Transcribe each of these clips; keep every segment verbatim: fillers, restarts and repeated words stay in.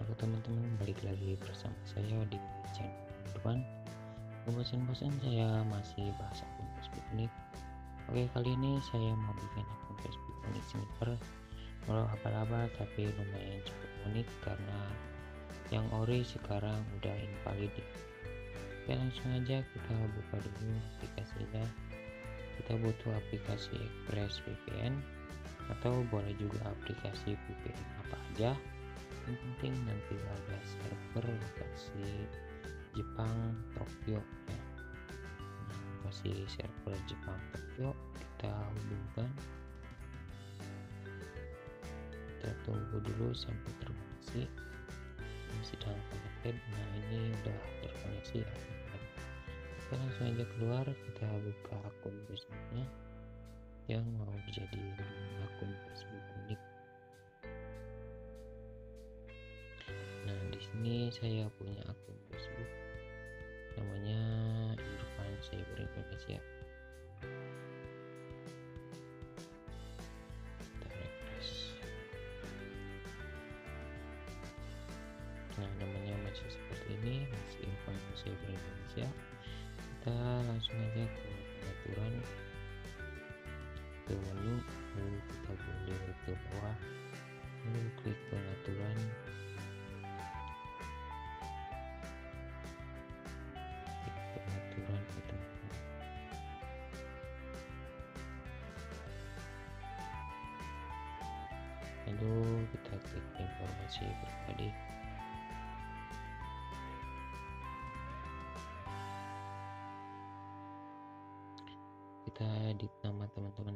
Halo teman-teman, balik lagi bersama saya di channel depan. Bosan-bosan saya masih bahas akun Facebook unik. Oke, kali ini saya mau bikin akun Facebook unik sniper. Walau abal-abal tapi lumayan cukup unik karena yang ori sekarang udah invalid. Oke, langsung aja kita buka dulu aplikasinya. Kita butuh aplikasi Express V P N atau boleh juga aplikasi V P N apa aja. Yang penting nanti ada server lokasi Jepang Tokyo ya. Nah, lokasi server Jepang Tokyo kita hubungkan, kita tunggu dulu sampai terkoneksi. Ini sedang connected. Nah, ini udah terkoneksi ya. Kita langsung aja keluar, kita buka akun Facebooknya yang mau jadi akun Facebook unik. Nah, di sini saya punya akun Facebook namanya Irfan Cyber Indonesia. Kita refresh. Nah, namanya masih seperti ini, masih Irfan Cyber Indonesia. Kita langsung aja ke pengaturan, ke menu, lalu kita boleh ke bawah, lalu klik pengaturan. Pengaturan gitu. Lalu kita klik informasi pribadi. Kita edit nama teman-teman.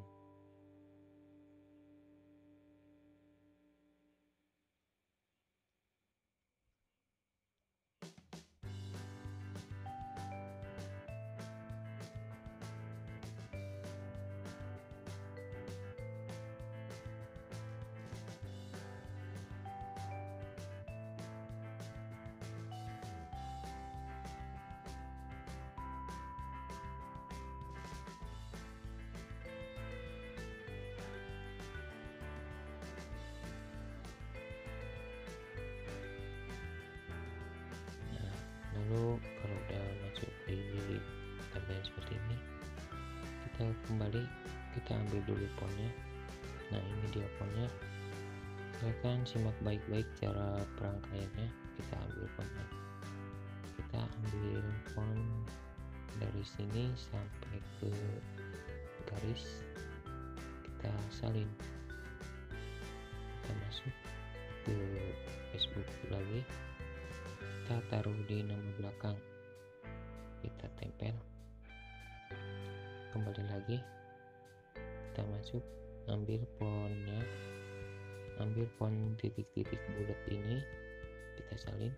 Lalu kalau udah masuk di tampilan seperti ini, kita kembali, kita ambil dulu fontnya. Nah, ini dia fontnya. Silahkan simak baik-baik cara perangkaiannya. Kita ambil fontnya, kita ambil font dari sini sampai ke garis, kita salin, kita masuk ke Facebook lagi, kita taruh di nama belakang, kita tempel, kembali lagi, kita masuk, ambil fontnya, ambil font titik-titik bulat ini, kita salin,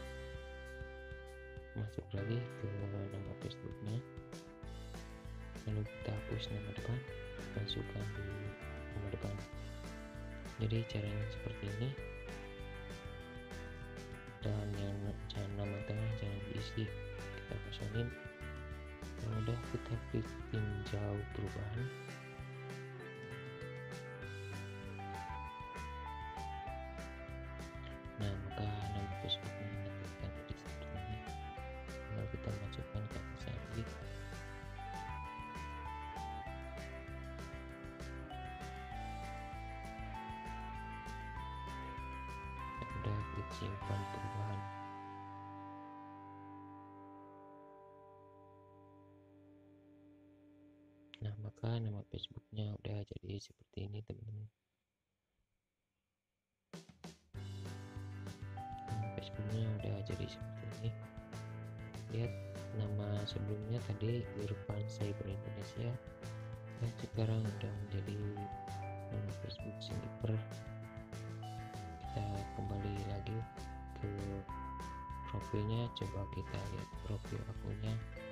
masuk lagi ke nama Facebooknya, lalu kita hapus nama depan, masukkan di nama depan. Jadi caranya seperti ini. Dan yang jangan nama tengah jangan diisi, kita kosongin. Kalau udah, kita klik tinjau perubahan. Nah, maka nama Facebooknya akan jadi seperti ini. Lalu kita masukkan kata sandi. Udah, klik simpan perubahan. Nah, maka nama Facebooknya udah jadi seperti ini teman-teman. Nama Facebooknya udah jadi seperti ini. Lihat, nama sebelumnya tadi Irfan Cyber Indonesia, dan sekarang udah menjadi nama Facebook sniper. Kita kembali lagi ke profilnya, coba kita lihat profil akunnya.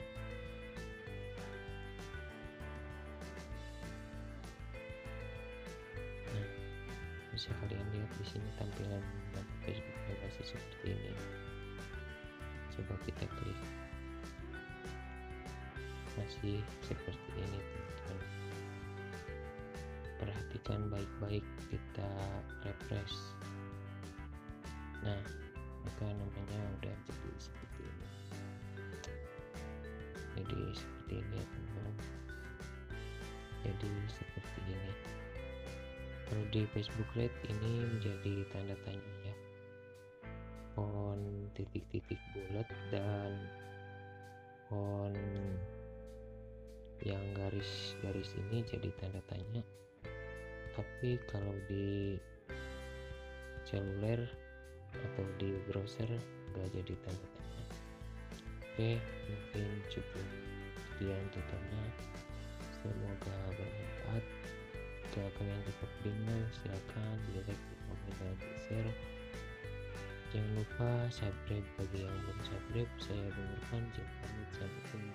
Nah, bisa kalian lihat di sini tampilan nama Facebooknya masih seperti ini. Coba kita klik, masih seperti ini teman-teman. Perhatikan baik-baik, kita refresh. Nah, maka namanya udah jadi seperti ini. Jadi seperti ini ya teman-teman, jadi seperti ini. Kalau di Facebook Lite ini menjadi tanda tanya ya, font titik-titik bulat dan font yang garis-garis ini jadi tanda tanya. Tapi kalau di seluler atau di browser nggak jadi tanda tanya. Oke, mungkin cukup sekian tutorialnya, semoga bermanfaat. Jika kalian tetap bingung, silakan di like, di komen, dan di share. Jangan lupa subscribe bagi yang belum subscribe. Saya Bung Irfan, sampai jumpa.